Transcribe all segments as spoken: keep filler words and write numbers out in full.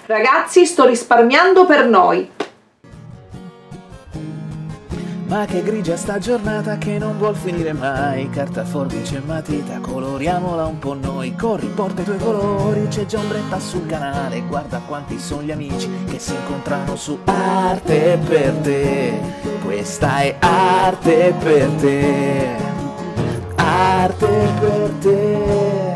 Ragazzi, sto risparmiando per noi. Ma che grigia sta giornata che non vuol finire mai. Carta, forbice e matita, coloriamola un po' noi. Corri, porta i tuoi colori, c'è già Ombretta sul canale. Guarda quanti sono gli amici che si incontrano su Arte per te. Questa è Arte per te. Arte per te.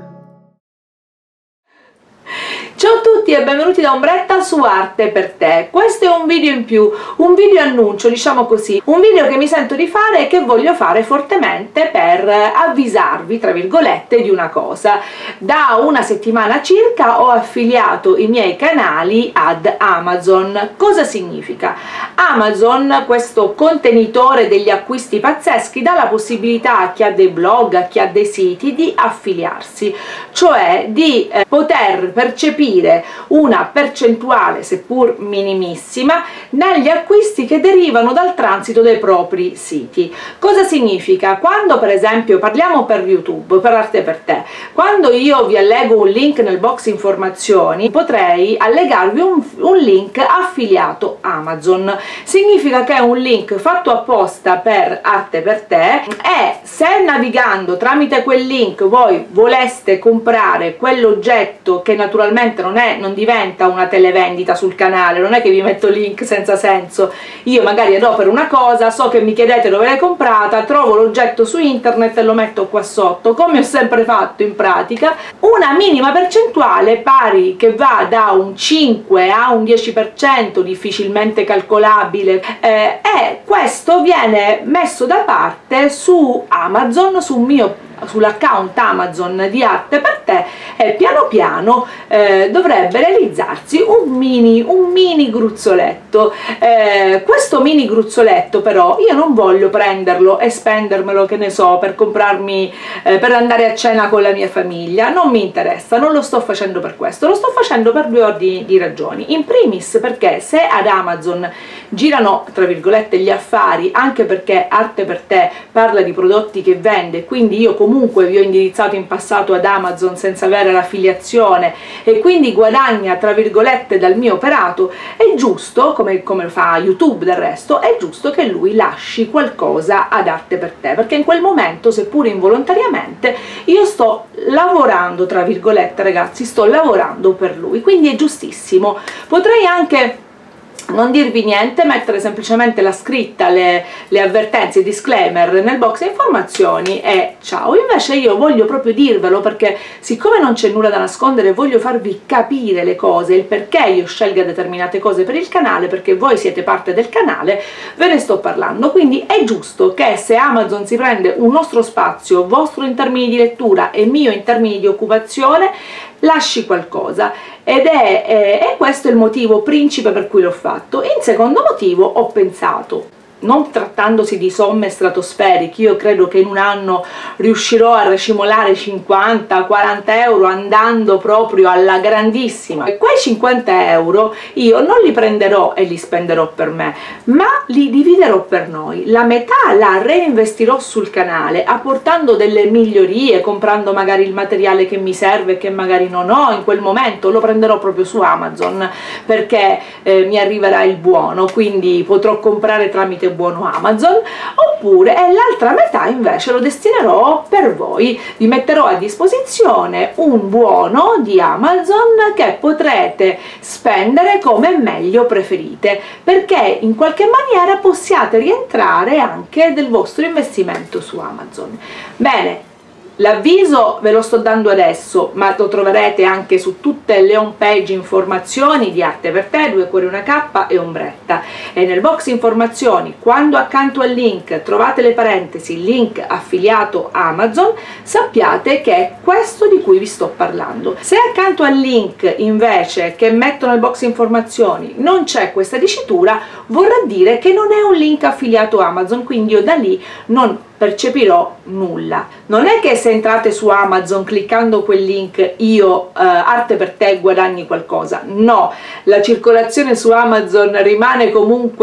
Ciao a tutti e benvenuti da Ombretta su Arte per te. Questo è un video in più, un video annuncio, diciamo così, un video che mi sento di fare e che voglio fare fortemente per avvisarvi, tra virgolette, di una cosa. Da una settimana circa ho affiliato i miei canali ad Amazon. Cosa significa? Amazon, questo contenitore degli acquisti pazzeschi, dà la possibilità a chi ha dei blog, a chi ha dei siti, di affiliarsi, cioè di eh, poter percepire una percentuale, seppur minimissima, negli acquisti che derivano dal transito dei propri siti. Cosa significa? Quando per esempio, parliamo per YouTube, per Arte per te, quando io vi allego un link nel box informazioni, potrei allegarvi un, un link affiliato Amazon. Significa che è un link fatto apposta per Arte per te e se navigando tramite quel link voi voleste comprare quell'oggetto, che naturalmente non è, non diventa una televendita sul canale, non è che vi metto link senza senso, io magari adopero una cosa, so che mi chiedete dove l'hai comprata, trovo l'oggetto su internet e lo metto qua sotto, come ho sempre fatto in pratica, una minima percentuale pari che va da un cinque a un dieci per cento, difficilmente calcolabile, eh, e questo viene messo da parte su Amazon, sul mio sull'account Amazon di Arte per te, e piano piano eh, dovrebbe realizzarsi un mini, un mini gruzzoletto. Eh, questo mini gruzzoletto però io non voglio prenderlo e spendermelo, che ne so, per comprarmi, eh, per andare a cena con la mia famiglia, non mi interessa, non lo sto facendo per questo, lo sto facendo per due ordini di ragioni. In primis perché se ad Amazon girano, tra virgolette, gli affari, anche perché Arte per te parla di prodotti che vende, quindi io comunque vi ho indirizzato in passato ad Amazon senza avere l'affiliazione e quindi guadagna, tra virgolette, dal mio operato, è giusto, come, come fa YouTube del resto, è giusto che lui lasci qualcosa ad Arte per te, perché in quel momento, seppur involontariamente, io sto lavorando, tra virgolette, ragazzi, sto lavorando per lui, quindi è giustissimo. Potrei anche non dirvi niente, mettere semplicemente la scritta, le, le avvertenze, i disclaimer nel box informazioni e ciao. Invece io voglio proprio dirvelo, perché siccome non c'è nulla da nascondere, voglio farvi capire le cose, il perché io scelga determinate cose per il canale, perché voi siete parte del canale, ve ne sto parlando. Quindi è giusto che se Amazon si prende un nostro spazio, vostro in termini di lettura e mio in termini di occupazione, lasci qualcosa, ed è, è, è questo il motivo principe per cui l'ho fatto. In secondo motivo ho pensato, non trattandosi di somme stratosferiche, io credo che in un anno riuscirò a racimolare cinquanta quaranta euro andando proprio alla grandissima, e quei cinquanta euro io non li prenderò e li spenderò per me, ma li dividerò per noi. La metà la reinvestirò sul canale apportando delle migliorie, comprando magari il materiale che mi serve e che magari non ho in quel momento, lo prenderò proprio su Amazon perché eh, mi arriverà il buono, quindi potrò comprare tramite buono Amazon, oppure e l'altra metà invece lo destinerò per voi, vi metterò a disposizione un buono di Amazon che potrete spendere come meglio preferite, perché in qualche maniera possiate rientrare anche del vostro investimento su Amazon. Bene, l'avviso ve lo sto dando adesso, ma lo troverete anche su tutte le home page informazioni di Arte per te, Due Cuori Una K e Ombretta, e nel box informazioni, quando accanto al link trovate le parentesi link affiliato Amazon, sappiate che è questo di cui vi sto parlando. Se accanto al link invece che metto nel box informazioni non c'è questa dicitura, vorrà dire che non è un link affiliato Amazon, quindi io da lì non percepirò nulla. Non è che se entrate su Amazon cliccando quel link io eh, Arte per te guadagni qualcosa, no, la circolazione su Amazon rimane comunque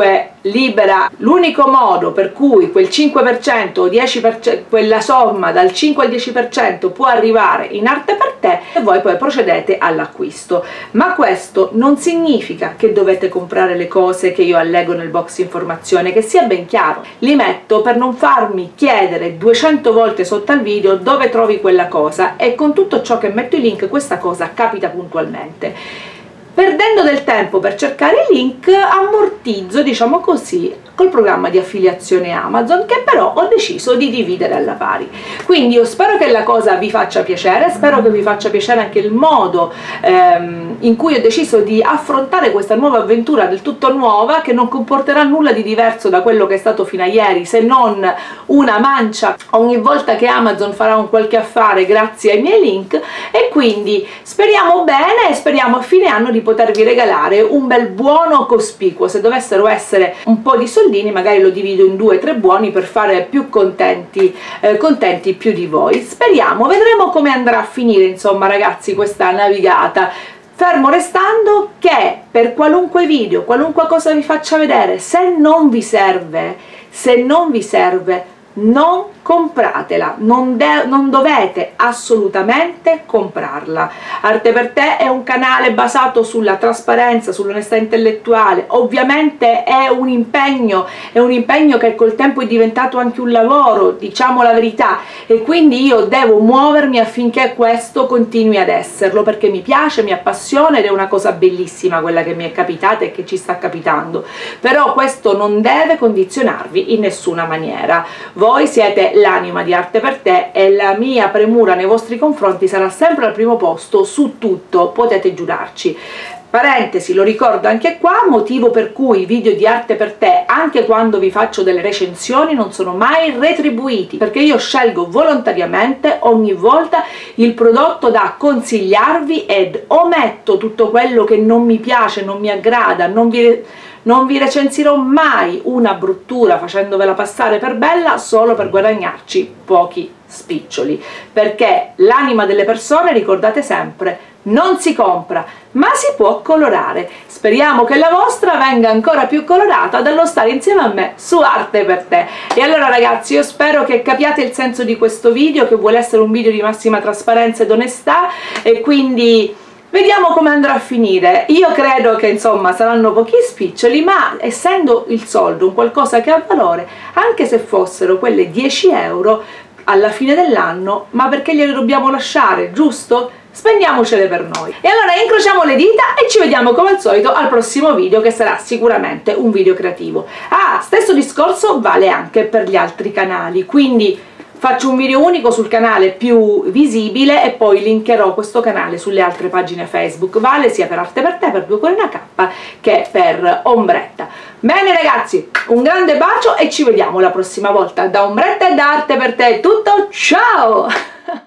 libera, l'unico modo per cui quel cinque per cento o dieci per cento, quella somma dal cinque al dieci per cento può arrivare in Arte per Te, e voi poi procedete all'acquisto. Ma questo non significa che dovete comprare le cose che io allego nel box informazione, che sia ben chiaro, li metto per non farmi chiedere duecento volte sotto al video dove trovi quella cosa, e con tutto ciò che metto i link questa cosa capita puntualmente. Perdendo del tempo per cercare i link, ammortizzo, diciamo così, col programma di affiliazione Amazon, che però ho deciso di dividere alla pari. Quindi io spero che la cosa vi faccia piacere, spero che vi faccia piacere anche il modo ehm, in cui ho deciso di affrontare questa nuova avventura del tutto nuova, che non comporterà nulla di diverso da quello che è stato fino a ieri, se non una mancia ogni volta che Amazon farà un qualche affare grazie ai miei link. E quindi speriamo bene e speriamo a fine anno di potervi regalare un bel buono cospicuo. Se dovessero essere un po' di soldini, magari lo divido in due o tre buoni per fare più contenti, eh, contenti più di voi. Speriamo, vedremo come andrà a finire, insomma ragazzi, questa navigata. Fermo restando che per qualunque video, qualunque cosa vi faccia vedere, se non vi serve, se non vi serve, non compratela, non, non dovete assolutamente comprarla. Arte per Te è un canale basato sulla trasparenza, sull'onestà intellettuale. Ovviamente è un impegno, è un impegno che col tempo è diventato anche un lavoro, diciamo la verità, e quindi io devo muovermi affinché questo continui ad esserlo, perché mi piace, mi appassiona ed è una cosa bellissima quella che mi è capitata e che ci sta capitando. Però questo non deve condizionarvi in nessuna maniera. Voi siete l'anima di Arte per Te e la mia premura nei vostri confronti sarà sempre al primo posto su tutto, potete giurarci. Parentesi, lo ricordo anche qua, motivo per cui i video di Arte per Te, anche quando vi faccio delle recensioni, non sono mai retribuiti, perché io scelgo volontariamente ogni volta il prodotto da consigliarvi ed ometto tutto quello che non mi piace, non mi aggrada, non vi... Non vi recensirò mai una bruttura facendovela passare per bella solo per guadagnarci pochi spiccioli, perché l'anima delle persone, ricordate sempre, non si compra, ma si può colorare. Speriamo che la vostra venga ancora più colorata dallo stare insieme a me su Arte per Te. E allora ragazzi, io spero che capiate il senso di questo video, che vuole essere un video di massima trasparenza ed onestà, e quindi vediamo come andrà a finire. Io credo che insomma saranno pochi spiccioli, ma essendo il soldo un qualcosa che ha valore, anche se fossero quelle dieci euro alla fine dell'anno, ma perché gliele dobbiamo lasciare, giusto? Spendiamocele per noi. E allora incrociamo le dita e ci vediamo come al solito al prossimo video, che sarà sicuramente un video creativo. Ah, stesso discorso vale anche per gli altri canali, quindi faccio un video unico sul canale più visibile e poi linkerò questo canale sulle altre pagine Facebook. Vale sia per Arte per Te, per Due Cuori e una Cappa, che per Ombretta. Bene ragazzi, un grande bacio e ci vediamo la prossima volta. Da Ombretta e da Arte per Te è tutto, ciao!